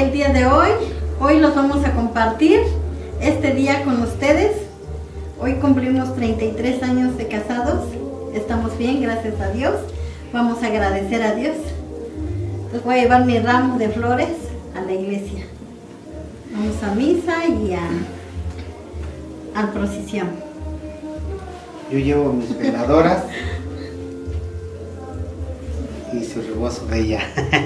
el día de hoy. Hoy los vamos a compartir este día con ustedes. Hoy cumplimos 33 años de casados. Estamos bien, gracias a Dios. Vamos a agradecer a Dios. Entonces voy a llevar mi ramo de flores a la iglesia. Vamos a misa y a procesión. Yo llevo mis veladoras y su rebozo de ella.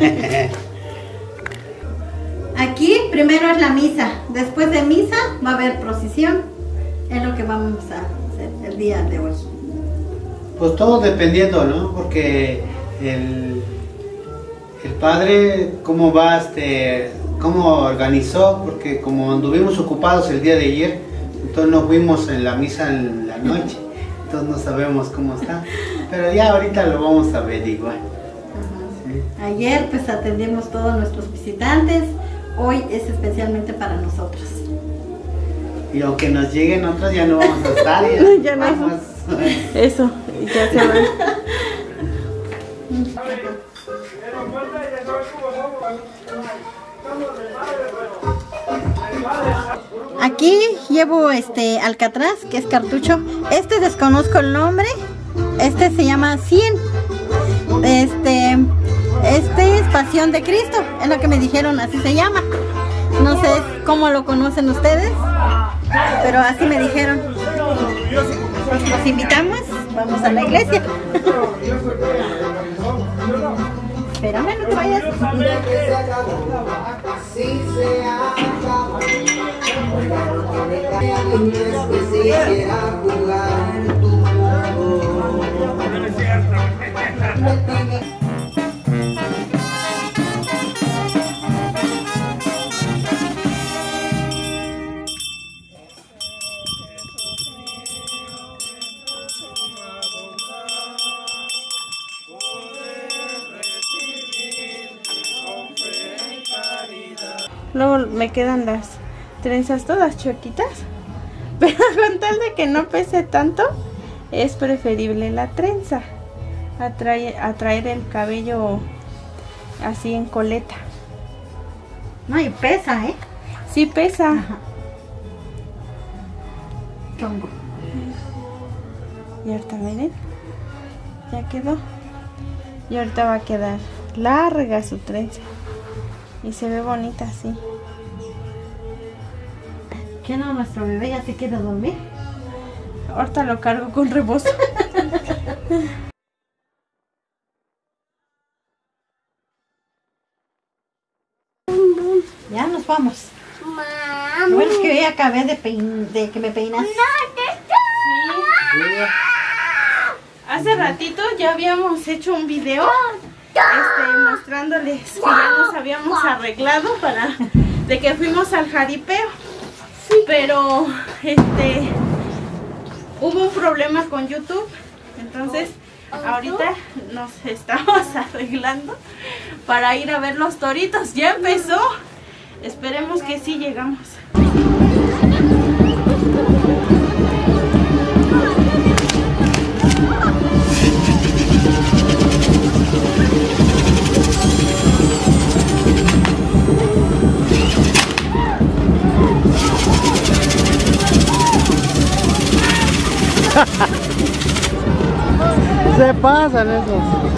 Aquí primero es la misa. Después de misa va a haber procesión. Es lo que vamos a hacer el día de hoy. Pues todo dependiendo, ¿no? Porque el padre, cómo va, cómo organizó, porque como anduvimos ocupados el día de ayer, entonces no fuimos en la misa en la noche, entonces no sabemos cómo está, pero ya ahorita lo vamos a ver igual. Sí. Ayer pues atendimos todos nuestros visitantes, hoy es especialmente para nosotros. Y aunque nos lleguen otros ya no vamos a estar, ya no vamos. Eso, ya se van. Aquí llevo alcatraz, que es cartucho. Desconozco el nombre. Se llama 100. Este es Pasión de Cristo, es lo que me dijeron, así se llama. No sé cómo lo conocen ustedes, pero así me dijeron. Pues los invitamos, vamos a la iglesia. Espérame, no te vayas. Luego me quedan las trenzas todas chuequitas, pero con tal de que no pese tanto, es preferible la trenza a traer el cabello así en coleta. No, y pesa, ¿eh? Sí pesa. Ajá. Chongo. Y ahorita miren, ya quedó. Y ahorita va a quedar larga su trenza. Y se ve bonita así. ¿Qué no? Nuestro bebé ya se quiere dormir. Ahorita lo cargo con rebozo. Ya nos vamos. Bueno, es que yo ya acabé de que me peinas. Sí. Hace ratito ya habíamos hecho un video mostrándoles que ya nos habíamos arreglado de que fuimos al jaripeo. Sí. Pero hubo un problema con YouTube, entonces ahorita nos estamos arreglando para ir a ver los toritos. Ya empezó, esperemos que sí llegamos. Se pasan esos.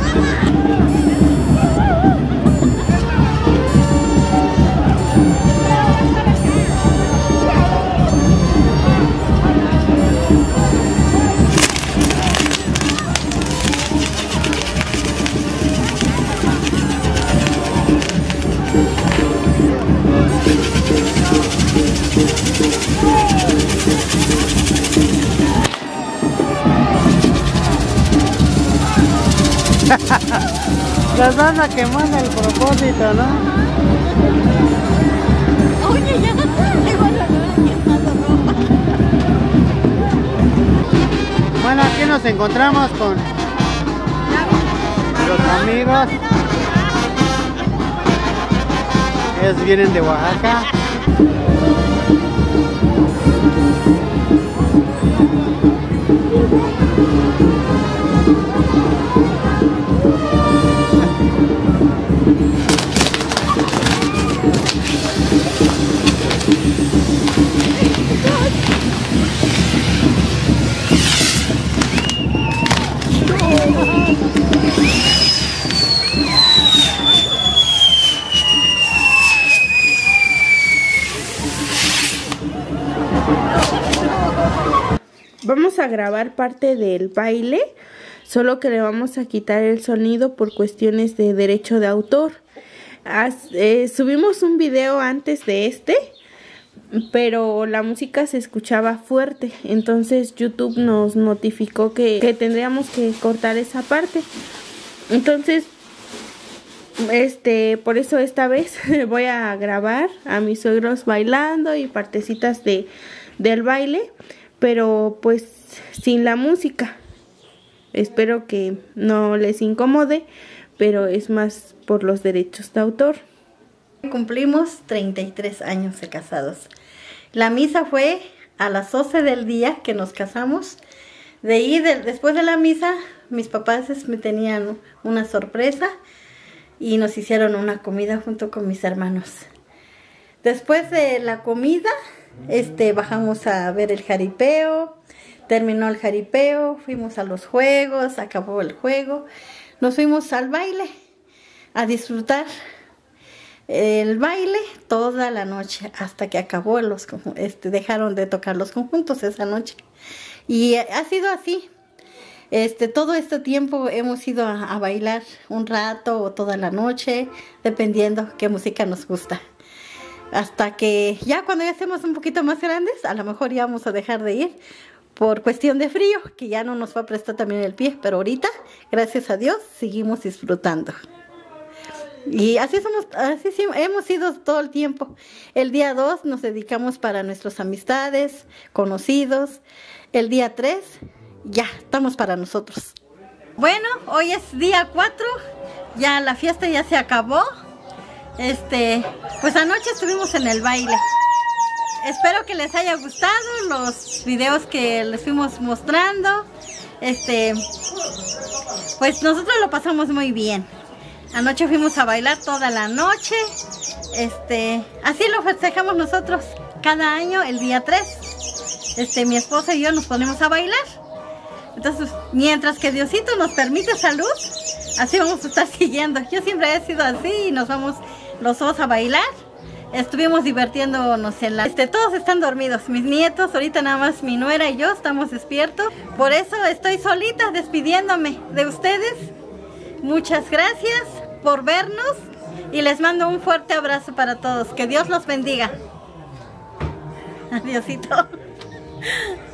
Las van a quemar el propósito, ¿no? Oye, ya le van a quemado ropa. Bueno, aquí nos encontramos con los amigos. Ellos vienen de Oaxaca. Vamos a grabar parte del baile, solo que le vamos a quitar el sonido por cuestiones de derecho de autor. Subimos un video antes de este, pero la música se escuchaba fuerte, entonces YouTube nos notificó que tendríamos que cortar esa parte. Entonces, por eso esta vez voy a grabar a mis suegros bailando y partecitas del baile, pero pues sin la música. Espero que no les incomode, pero es más por los derechos de autor. Cumplimos 33 años de casados. La misa fue a las 12 del día que nos casamos. Después de la misa, mis papás me tenían una sorpresa y nos hicieron una comida junto con mis hermanos. Después de la comida, bajamos a ver el jaripeo. Terminó el jaripeo, fuimos a los juegos, acabó el juego. Nos fuimos al baile a disfrutar el baile toda la noche hasta que acabó dejaron de tocar los conjuntos esa noche. Y ha sido así. Todo este tiempo hemos ido a bailar un rato o toda la noche, dependiendo qué música nos gusta. Hasta que ya cuando ya estemos un poquito más grandes, a lo mejor ya vamos a dejar de ir por cuestión de frío, que ya no nos va a prestar también el pie. Pero ahorita, gracias a Dios, seguimos disfrutando. Y así sí, hemos ido todo el tiempo. El día 2 nos dedicamos para nuestras amistades, conocidos. El día 3 ya estamos para nosotros. Bueno, hoy es día 4, ya la fiesta ya se acabó. Pues anoche estuvimos en el baile. Espero que les haya gustado los videos que les fuimos mostrando. Pues nosotros lo pasamos muy bien. Anoche fuimos a bailar toda la noche. Así lo festejamos nosotros cada año, el día 3. Mi esposa y yo nos ponemos a bailar. Entonces, mientras que Diosito nos permite salud, así vamos a estar siguiendo. Yo siempre he sido así y nos vamos los dos a bailar. Estuvimos divirtiéndonos en todos están dormidos, mis nietos, ahorita nada más mi nuera y yo estamos despiertos. Por eso estoy solita despidiéndome de ustedes. Muchas gracias por vernos y les mando un fuerte abrazo para todos. Que Dios los bendiga. Adiósito.